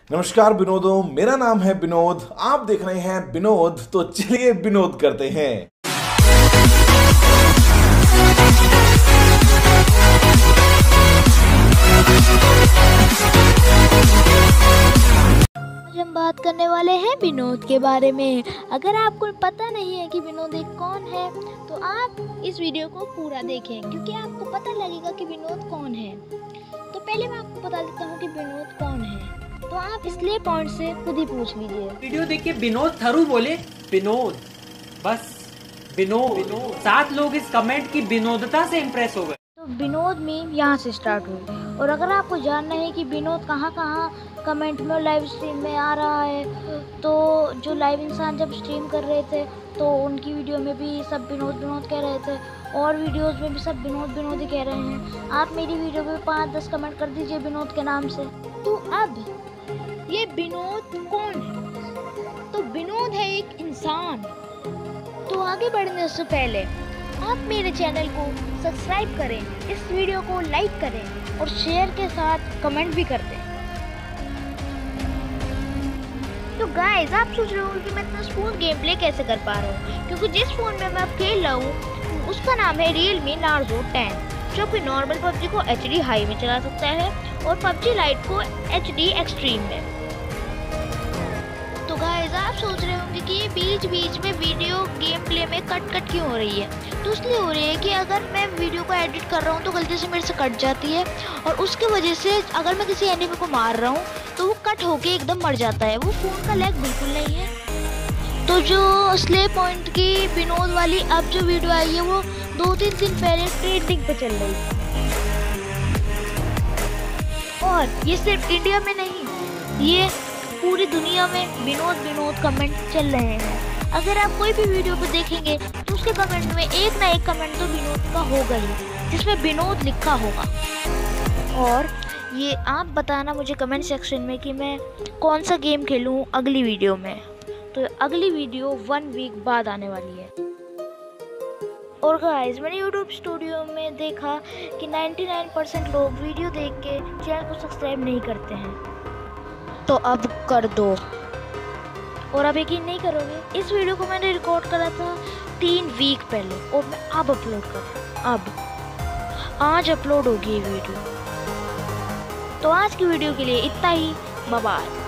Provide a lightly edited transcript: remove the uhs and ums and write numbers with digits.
नमस्कार विनोदों, मेरा नाम है विनोद। आप देख रहे हैं विनोद, तो चलिए विनोद करते हैं। आज हम बात करने वाले हैं विनोद के बारे में। अगर आपको पता नहीं है कि विनोद एक कौन है तो आप इस वीडियो को पूरा देखें, क्योंकि आपको पता लगेगा कि विनोद कौन है। तो पहले मैं आपको बता देता हूँ कि विनोद कौन है, तो आप इसलिए पॉइंट से खुद ही पूछ लीजिए। वीडियो देख के विनोद थरू बोले विनोद, बस विनोद। 7 लोग इस कमेंट की विनोदता से इम्प्रेस हो गए। तो विनोद मीम यहाँ से स्टार्ट हुई। और अगर आपको जानना है कि विनोद कहाँ कहाँ कमेंट में और लाइव स्ट्रीम में आ रहा है, तो जो लाइव इंसान जब स्ट्रीम कर रहे थे तो उनकी वीडियो में भी सब विनोद विनोद कह रहे थे, और वीडियोस में भी सब विनोद विनोद ही कह रहे हैं। आप मेरी वीडियो में 5-10 कमेंट कर दीजिए विनोद के नाम से। तो अब ये विनोद कौन है? तो विनोद है एक इंसान। तो आगे बढ़ने से पहले आप मेरे चैनल को सब्सक्राइब करें, इस वीडियो को लाइक करें और शेयर के साथ कमेंट भी कर दें। तो गाइस, आप सोच रहे होंगे कि मैं इतना स्मूथ गेम प्ले कैसे कर पा रहा हूँ, क्योंकि जिस फ़ोन में मैं अब खेल रहा हूँ उसका नाम है Realme Narzo 10, जो कि नॉर्मल पबजी को HD हाई में चला सकता है और PUBG लाइट को HD एक्सट्रीम में। तो गाइस, आप सोच रहे होंगे कि ये बीच बीच में वीडियो गेम प्ले में कट क्यों हो रही है। तो इसलिए हो रही है कि अगर मैं वीडियो को एडिट कर रहा हूँ तो गलती से मेरे से कट जाती है, और उसके वजह से अगर मैं किसी एनिमी को मार रहा हूँ तो वो कट होके एकदम मर जाता है। वो फ़ोन का लैग बिल्कुल नहीं है। तो जो स्ले पॉइंट की विनोद वाली अब जो वीडियो आई है वो 2-3 दिन पहले ट्रेंडिंग पे चल रही है, और ये सिर्फ इंडिया में नहीं, ये पूरी दुनिया में विनोद विनोद कमेंट चल रहे हैं। अगर आप कोई भी वीडियो को देखेंगे तो उसके कमेंट में एक ना एक कमेंट तो विनोद का होगा ही, जिसमें विनोद लिखा होगा। और ये आप बताना मुझे कमेंट सेक्शन में कि मैं कौन सा गेम खेलूं अगली वीडियो में। तो अगली वीडियो 1 वीक बाद आने वाली है। और गाइस, मैंने यूट्यूब स्टूडियो में देखा कि 99% लोग वीडियो देख के चैनल को सब्सक्राइब नहीं करते हैं, तो अब कर दो। और अब यकीन नहीं करोगे, इस वीडियो को मैंने रिकॉर्ड करा था 3 वीक पहले, और मैं अब अपलोड कर रहा हूँ। अब आज अपलोड होगी ये वीडियो। तो आज की वीडियो के लिए इतना ही। Bye bye.